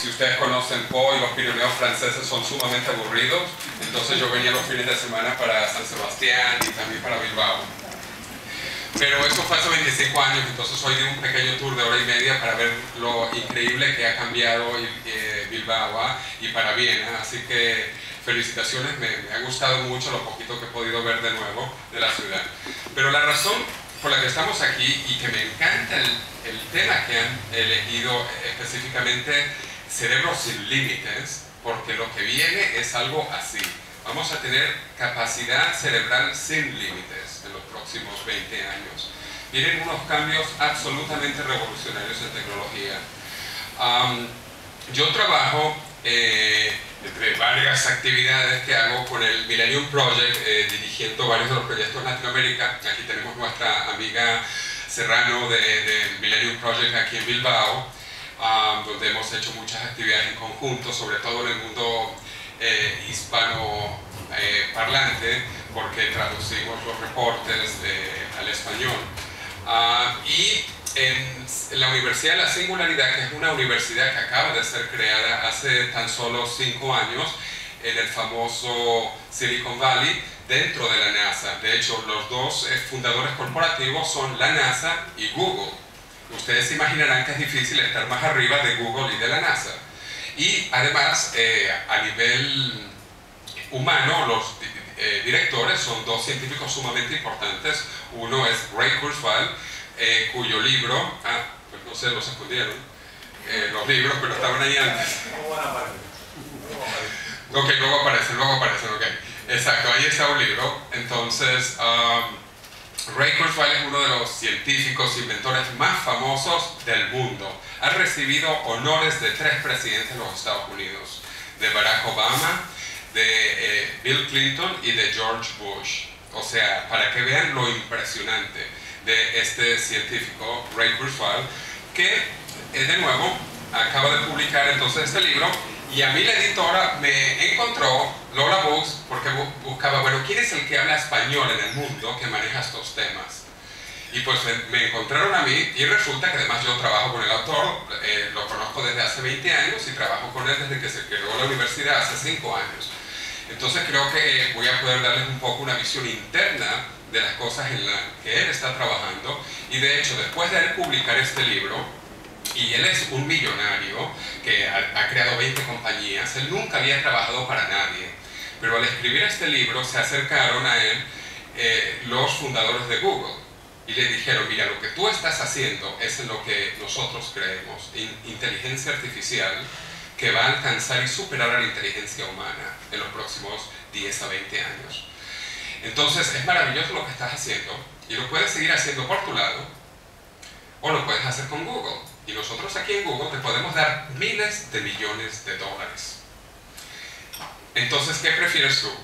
Si ustedes conocen Po y los Pirineos franceses son sumamente aburridos, entonces yo venía los fines de semana para San Sebastián y también para Bilbao. Pero eso fue hace 25 años, entonces hoy di un pequeño tour de hora y media para ver lo increíble que ha cambiado Bilbao y para bien, así que felicitaciones, me ha gustado mucho lo poquito que he podido ver de nuevo de la ciudad. Pero la razón por la que estamos aquí y que me encanta el tema que han elegido específicamente, Cerebros sin Límites, porque lo que viene es algo así. Vamos a tener capacidad cerebral sin límites en los próximos 20 años. Vienen unos cambios absolutamente revolucionarios en tecnología. Yo trabajo entre varias actividades que hago con el Millennium Project, dirigiendo varios de los proyectos en Latinoamérica. Aquí tenemos nuestra amiga Serrano del Millennium Project aquí en Bilbao, donde hemos hecho muchas actividades en conjunto, sobre todo en el mundo hispano parlante, porque traducimos los reportes al español. Y en la Universidad de la Singularidad, que es una universidad que acaba de ser creada hace tan solo 5 años, en el famoso Silicon Valley, dentro de la NASA. De hecho, los dos fundadores corporativos son la NASA y Google. Ustedes se imaginarán que es difícil estar más arriba de Google y de la NASA. Y además, a nivel humano, los directores son dos científicos sumamente importantes. Uno es Ray Kurzweil, cuyo libro, pues no sé, los escondieron, los libros, pero estaban ahí antes. Ok, luego aparecen, ok. Exacto, ahí está un libro. Entonces, Ray Kurzweil es uno de los científicos, inventores más famosos del mundo. Ha recibido honores de 3 presidentes de los Estados Unidos, de Barack Obama, de Bill Clinton y de George Bush. O sea, para que vean lo impresionante de este científico, Ray Kurzweil, que de nuevo acaba de publicar entonces este libro. Y a mí la editora me encontró, Lola Books, porque buscaba, bueno, ¿quién es el que habla español en el mundo que maneja estos temas? Y pues me encontraron a mí, y resulta que además yo trabajo con el autor, lo conozco desde hace 20 años y trabajo con él desde que se creó la universidad hace 5 años. Entonces creo que voy a poder darles un poco una visión interna de las cosas en las que él está trabajando. Y de hecho, después de él publicar este libro, y él es un millonario que ha creado 20 compañías, él nunca había trabajado para nadie, pero al escribir este libro se acercaron a él los fundadores de Google y le dijeron, mira, lo que tú estás haciendo es en lo que nosotros creemos, inteligencia artificial que va a alcanzar y superar a la inteligencia humana en los próximos 10 a 20 años. Entonces es maravilloso lo que estás haciendo y lo puedes seguir haciendo por tu lado o lo puedes hacer con Google. Y nosotros aquí en Google te podemos dar miles de millones de dólares. Entonces, ¿qué prefieres tú?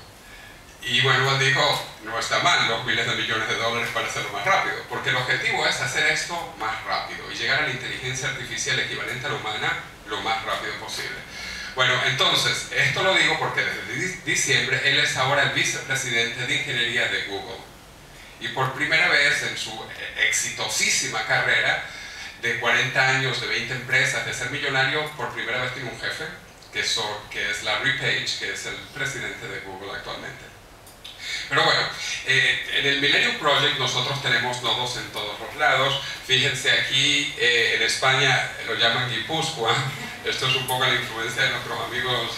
Y bueno, él dijo, no está mal los miles de millones de dólares para hacerlo más rápido, porque el objetivo es hacer esto más rápido y llegar a la inteligencia artificial equivalente a la humana lo más rápido posible. Bueno, entonces, esto lo digo porque desde diciembre él es ahora el vicepresidente de ingeniería de Google. Y por primera vez en su exitosísima carrera, de 40 años, de 20 empresas, de ser millonario, por primera vez tiene un jefe, que es Larry Page, que es el presidente de Google actualmente. Pero bueno, en el Millennium Project nosotros tenemos nodos en todos los lados. Fíjense aquí, en España lo llaman Guipúzcoa. Esto es un poco la influencia de nuestros amigos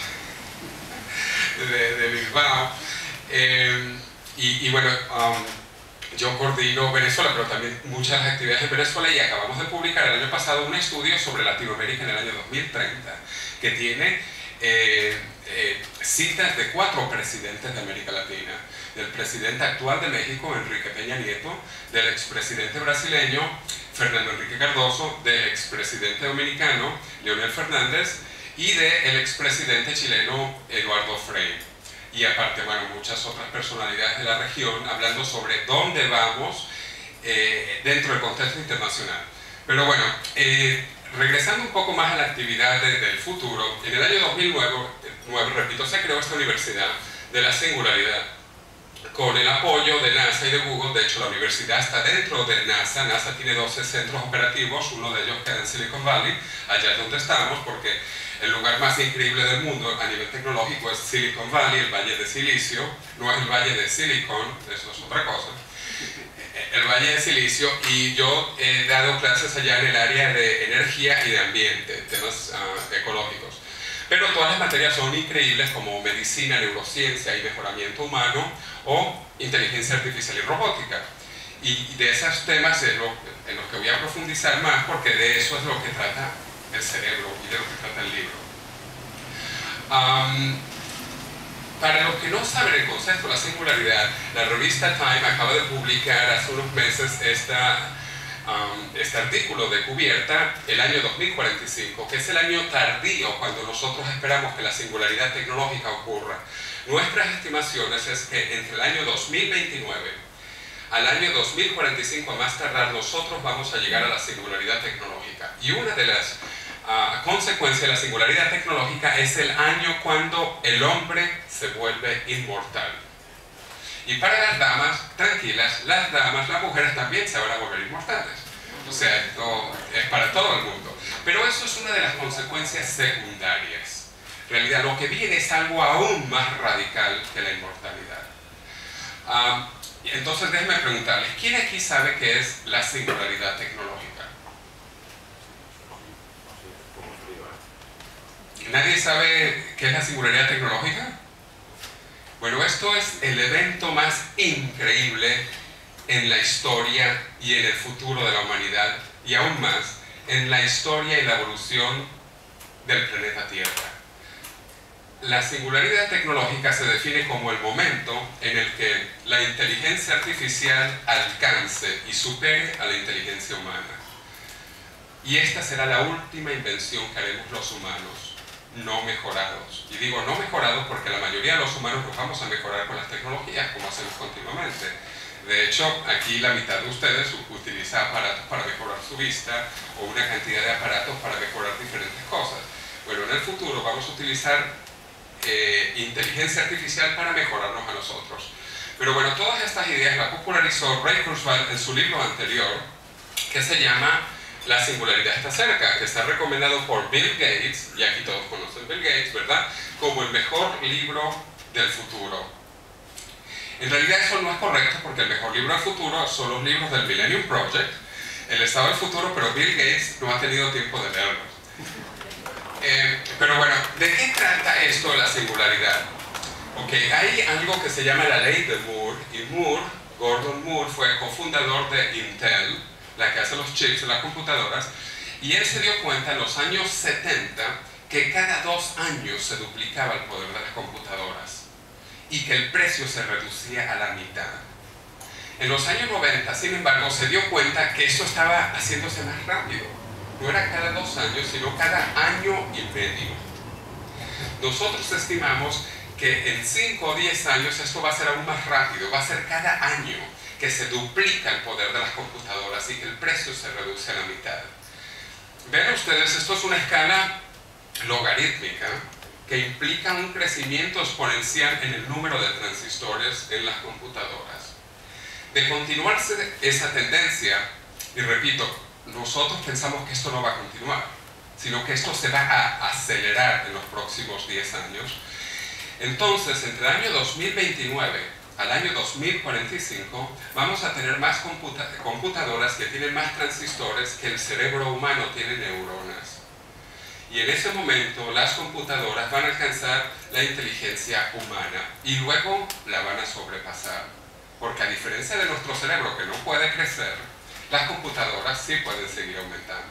de Bilbao. Y bueno, yo coordino Venezuela, pero también muchas actividades en Venezuela, y acabamos de publicar el año pasado un estudio sobre Latinoamérica en el año 2030, que tiene citas de 4 presidentes de América Latina, del presidente actual de México, Enrique Peña Nieto, del expresidente brasileño, Fernando Enrique Cardoso, del expresidente dominicano, Leonel Fernández, y del expresidente chileno, Eduardo Frei. Y aparte, bueno, muchas otras personalidades de la región hablando sobre dónde vamos dentro del contexto internacional. Pero bueno, regresando un poco más a la actividad del futuro, en el año 2009, repito, se creó esta Universidad de la Singularidad con el apoyo de NASA y de Google. De hecho, la universidad está dentro de NASA. NASA tiene 12 centros operativos, uno de ellos queda en Silicon Valley, allá es donde estamos, porque el lugar más increíble del mundo a nivel tecnológico es Silicon Valley, el Valle de Silicio, no es el Valle de Silicon, eso es otra cosa, el Valle de Silicio, y yo he dado clases allá en el área de energía y de ambiente, temas ecológicos. Pero todas las materias son increíbles, como medicina, neurociencia y mejoramiento humano, o inteligencia artificial y robótica. Y de esos temas es en los que voy a profundizar más, porque de eso es lo que trata el cerebro y de lo que trata el libro. Para los que no saben el concepto de la singularidad, la revista Time acaba de publicar hace unos meses este artículo de cubierta, el año 2045, que es el año tardío cuando nosotros esperamos que la singularidad tecnológica ocurra. Nuestras estimaciones es que entre el año 2029 al año 2045, a más tardar, nosotros vamos a llegar a la singularidad tecnológica. Y una de las consecuencias de la singularidad tecnológica es el año cuando el hombre se vuelve inmortal. Y para las damas, tranquilas, las mujeres también se van a volver inmortales. O sea, esto es para todo el mundo. Pero eso es una de las consecuencias secundarias. En realidad, lo que viene es algo aún más radical que la inmortalidad. Entonces, déjenme preguntarles, ¿quién aquí sabe qué es la singularidad tecnológica? ¿Nadie sabe qué es la singularidad tecnológica? Bueno, esto es el evento más increíble en la historia y en el futuro de la humanidad, y aún más en la historia y la evolución del planeta Tierra. La singularidad tecnológica se define como el momento en el que la inteligencia artificial alcance y supere a la inteligencia humana. Y esta será la última invención que haremos los humanos, no mejorados. Y digo no mejorados porque la mayoría de los humanos nos vamos a mejorar con las tecnologías, como hacemos continuamente. De hecho, aquí la mitad de ustedes utiliza aparatos para mejorar su vista, o una cantidad de aparatos para mejorar diferentes cosas. Bueno, en el futuro vamos a utilizar inteligencia artificial para mejorarnos a nosotros. Pero bueno, todas estas ideas las popularizó Ray Kurzweil en su libro anterior, que se llama La singularidad está cerca, que está recomendado por Bill Gates, y aquí todos conocen Bill Gates, ¿verdad?, como el mejor libro del futuro. En realidad eso no es correcto, porque el mejor libro del futuro son los libros del Millennium Project, el estado del futuro, pero Bill Gates no ha tenido tiempo de leerlos. Pero bueno, ¿de qué trata esto de la singularidad? Ok, hay algo que se llama la ley de Moore, y Gordon Moore, fue cofundador de Intel, la que hace los chips de las computadoras, y él se dio cuenta en los años 70 que cada 2 años se duplicaba el poder de las computadoras y que el precio se reducía a la mitad. En los años 90, sin embargo, se dio cuenta que esto estaba haciéndose más rápido. No era cada 2 años, sino cada año y medio. Nosotros estimamos que en 5 o 10 años esto va a ser aún más rápido, va a ser cada año que se duplica el poder de las computadoras y que el precio se reduce a la mitad. Vean ustedes, esto es una escala logarítmica que implica un crecimiento exponencial en el número de transistores en las computadoras. De continuarse esa tendencia, y repito, nosotros pensamos que esto no va a continuar, sino que esto se va a acelerar en los próximos 10 años. Entonces, entre el año 2029 al año 2045, vamos a tener más computadoras que tienen más transistores que el cerebro humano tiene neuronas. Y en ese momento, las computadoras van a alcanzar la inteligencia humana y luego la van a sobrepasar. Porque a diferencia de nuestro cerebro, que no puede crecer, las computadoras sí pueden seguir aumentando.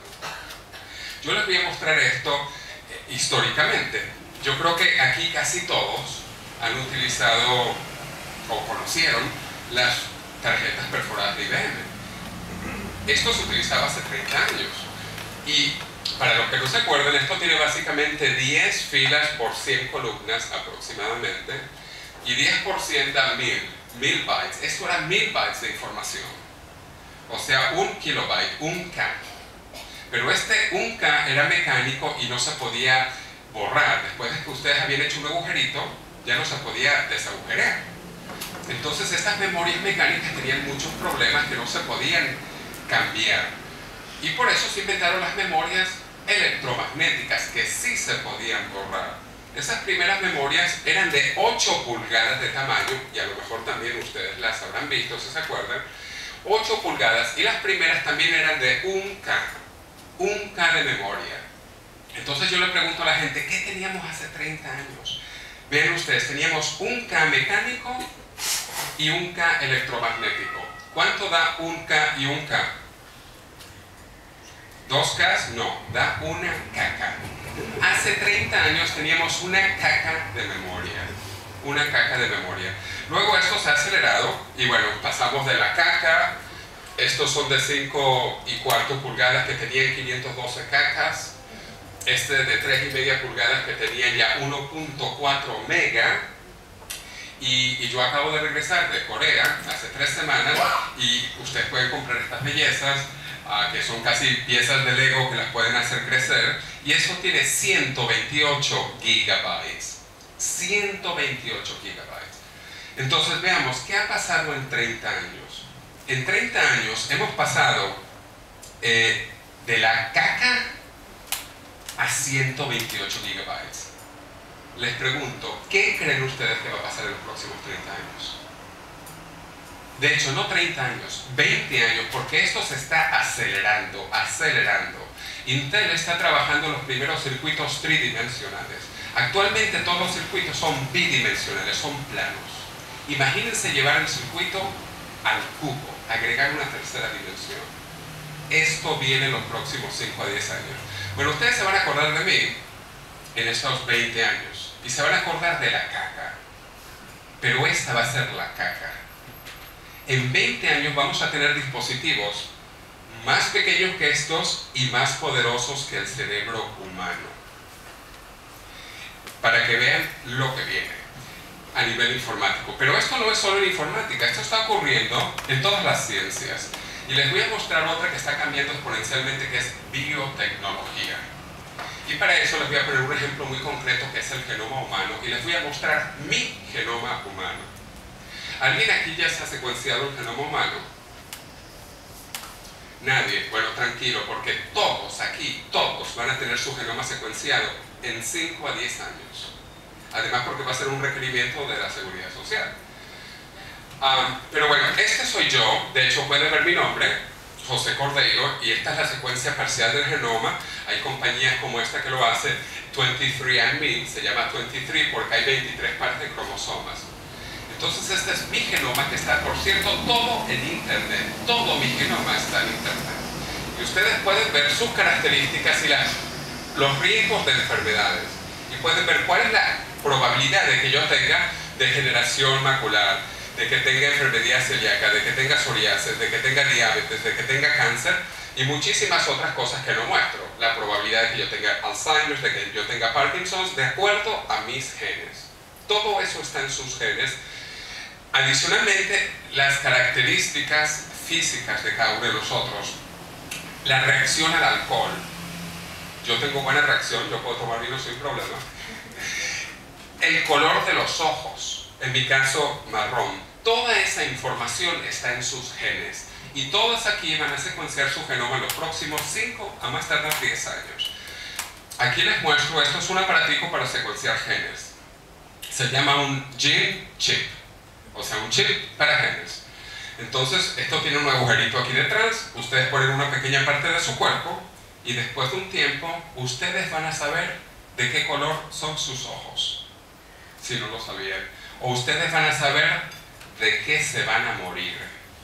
Yo les voy a mostrar esto históricamente. Yo creo que aquí casi todos han utilizado o conocieron las tarjetas perforadas de IBM. Esto se utilizaba hace 30 años. Y para los que no se acuerdan, esto tiene básicamente 10 filas por 100 columnas aproximadamente, y 10 por 100 da 1000 bytes. Esto era 1000 bytes de información. O sea, 1 kilobyte, 1K. Pero este 1K era mecánico y no se podía borrar. Después de que ustedes habían hecho un agujerito, ya no se podía desagujerear. Entonces estas memorias mecánicas tenían muchos problemas que no se podían cambiar. Y por eso se inventaron las memorias electromagnéticas que sí se podían borrar. Esas primeras memorias eran de 8 pulgadas de tamaño, y a lo mejor también ustedes las habrán visto, si se acuerdan, 8 pulgadas, y las primeras también eran de 1K de memoria. Entonces yo le pregunto a la gente, ¿qué teníamos hace 30 años? Vean ustedes, teníamos 1K mecánico y 1K electromagnético. ¿Cuánto da 1K y 1K? ¿2K? No, da una caca. Hace 30 años teníamos una caca de memoria. Una caca de memoria. Luego esto se ha acelerado y bueno, pasamos de la caca. Estos son de 5,25 pulgadas que tenían 512 cacas. Este de 3,5 pulgadas que tenían ya 1.4 mega. Y yo acabo de regresar de Corea hace 3 semanas y ustedes pueden comprar estas bellezas que son casi piezas de Lego que las pueden hacer crecer, y eso tiene 128 gigabytes. 128 gigabytes. Entonces veamos, ¿qué ha pasado en 30 años? En 30 años hemos pasado de la caca a 128 gigabytes. Les pregunto, ¿qué creen ustedes que va a pasar en los próximos 30 años? De hecho, no 30 años, 20 años, porque esto se está acelerando. Intel está trabajando en los primeros circuitos tridimensionales. Actualmente todos los circuitos son bidimensionales, son planos. Imagínense llevar el circuito al cubo, agregar una tercera dimensión. Esto viene en los próximos 5 a 10 años. Bueno, ustedes se van a acordar de mí en estos 20 años y se van a acordar de la caca. Pero esta va a ser la caca. En 20 años vamos a tener dispositivos más pequeños que estos y más poderosos que el cerebro humano. Para que vean lo que viene a nivel informático. Pero esto no es solo en informática, esto está ocurriendo en todas las ciencias. Y les voy a mostrar otra que está cambiando exponencialmente, que es biotecnología. Y para eso les voy a poner un ejemplo muy concreto que es el genoma humano, y les voy a mostrar mi genoma humano. ¿Alguien aquí ya se ha secuenciado el genoma humano? Nadie. Bueno, tranquilo, porque todos aquí, todos van a tener su genoma secuenciado en 5 a 10 años. Además, porque va a ser un requerimiento de la seguridad social. Pero bueno, este soy yo. De hecho, pueden ver mi nombre, José Cordeiro, y esta es la secuencia parcial del genoma. Hay compañías como esta que lo hacen, 23andMe, se llama 23 porque hay 23 pares de cromosomas. Entonces este es mi genoma, que está, por cierto, todo en internet. Todo mi genoma está en internet. Y ustedes pueden ver sus características y los riesgos de enfermedades. Y pueden ver cuál es la probabilidad de que yo tenga degeneración macular, de que tenga enfermedad celíaca, de que tenga psoriasis, de que tenga diabetes, de que tenga cáncer y muchísimas otras cosas que no muestro. La probabilidad de que yo tenga Alzheimer, de que yo tenga Parkinson's, de acuerdo a mis genes. Todo eso está en sus genes. Adicionalmente, las características físicas de cada uno de nosotros. La reacción al alcohol. Yo tengo buena reacción, yo puedo tomar vino sin problema. El color de los ojos, en mi caso marrón. Toda esa información está en sus genes. Y todos aquí van a secuenciar su genoma en los próximos 5 a más tardar 10 años. Aquí les muestro, esto es un aparatico para secuenciar genes. Se llama un gene chip. O sea, un chip para genes. Entonces, esto tiene un agujerito aquí detrás. Ustedes ponen una pequeña parte de su cuerpo y después de un tiempo, ustedes van a saber de qué color son sus ojos. Si no lo sabían. O ustedes van a saber de qué se van a morir.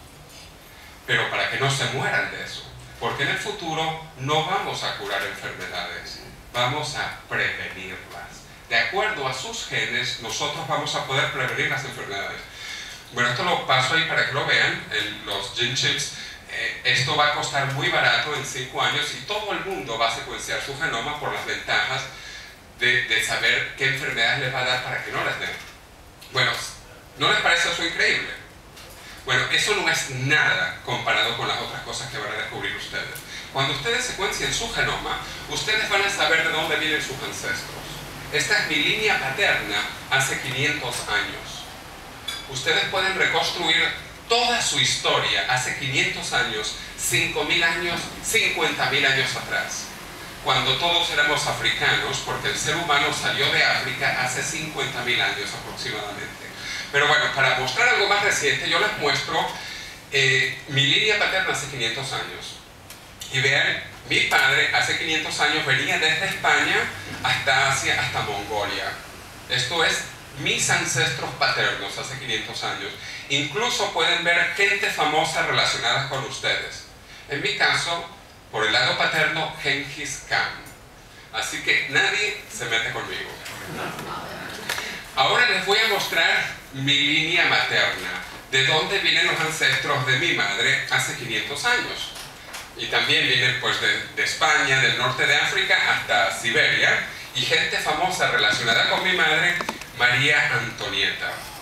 Pero para que no se mueran de eso. Porque en el futuro no vamos a curar enfermedades. Vamos a prevenirlas. De acuerdo a sus genes, nosotros vamos a poder prevenir las enfermedades. Bueno, esto lo paso ahí para que lo vean, los gene chips. Esto va a costar muy barato en 5 años y todo el mundo va a secuenciar su genoma por las ventajas de saber qué enfermedades les va a dar para que no les den. Bueno, ¿no les parece eso increíble? Bueno, eso no es nada comparado con las otras cosas que van a descubrir ustedes. Cuando ustedes secuencien su genoma, ustedes van a saber de dónde vienen sus ancestros. Esta es mi línea paterna hace 500 años. Ustedes pueden reconstruir toda su historia hace 500 años, 5.000 años, 50.000 años atrás. cuando todos éramos africanos, porque el ser humano salió de África hace 50.000 años aproximadamente. Pero bueno, para mostrar algo más reciente, yo les muestro mi línea paterna hace 500 años. Y vean, mi padre hace 500 años venía desde España hasta Asia, hasta Mongolia. Esto es mis ancestros paternos hace 500 años. Incluso pueden ver gente famosa relacionada con ustedes. En mi caso, por el lado paterno, Genghis Khan. Así que nadie se mete conmigo. Ahora les voy a mostrar mi línea materna, de dónde vienen los ancestros de mi madre hace 500 años. Y también vienen pues de España, del norte de África hasta Siberia, y gente famosa relacionada con mi madre, María Antonieta.